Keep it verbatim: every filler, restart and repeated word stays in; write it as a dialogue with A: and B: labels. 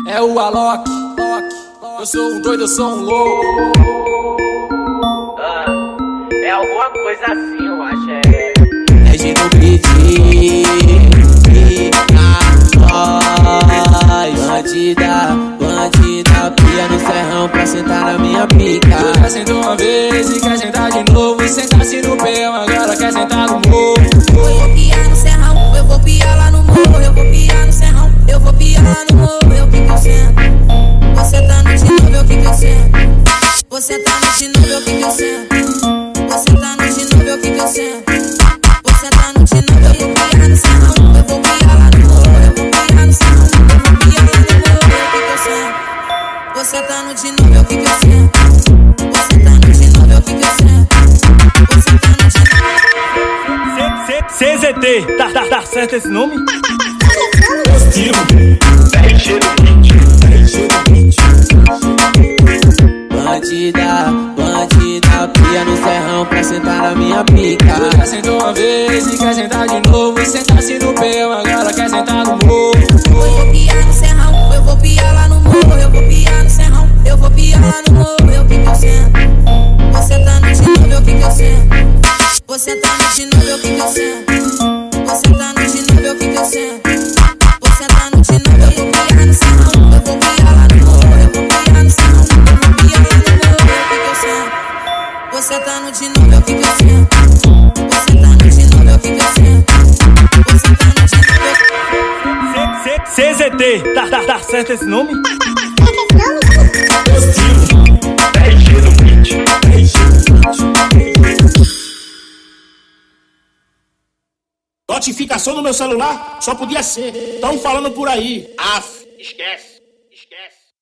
A: É o Alok, eu sou um doido, eu sou um louco.
B: Ah, é alguma coisa assim, eu acho. É,
A: é de no beat, bandida, bandida, pia no serrão pra sentar na minha pica. Tu já sentou uma vez e quer sentar de novo. Senta-se no peão, agora quer sentar no morro.
C: Eu vou piar no serrão, eu vou piar lá no morro. Eu vou piar no serrão, eu vou piar lá no morro. Eu que que eu sento, você tá no de novo, eu que que eu sento. Você tá no de novo, eu que que eu sento. Você tá no de novo, eu que que eu sento. Você tá no de novo, eu vou piar no serrão, eu vou piar lá no morro. Eu vou piar no serrão, eu vou piar lá no morro. Eu que que eu sento. Você tá no de novo, eu que que eu sento. Você tá no de novo, eu que que eu sento. Você tá no de novo.
D: C Z T, tá, tá, tá certo esse nome?
A: Bandida, bandida, pia no serrão pra sentar na minha pica. Tu já sentou uma vez e quer sentar de novo. Senta-se no peão, agora quer sentar no morro.
C: Eu vou piar no serrão, eu vou piar lá no morro. Eu vou piar no serrão, eu vou piar lá no morro. Eu que que eu sento. Você tá no de novo, eu que que eu sento. Você tá no de novo, eu que que eu sento. Você tá no de novo, eu que que eu sento. Você tá no de novo, eu vou piar no serrão, eu vou piar lá no morro. Eu vou piar no serrão, eu vou piar lá no morro. Eu que que eu sento. Você tá no de novo, eu que que eu sento. Você tá no de novo, eu que que eu sento. Você tá no de novo, eu...
D: C Z T, tá, tá, tá certo esse nome?
E: Notificação no meu celular? Só podia ser. Estão falando por aí.
B: af, esquece.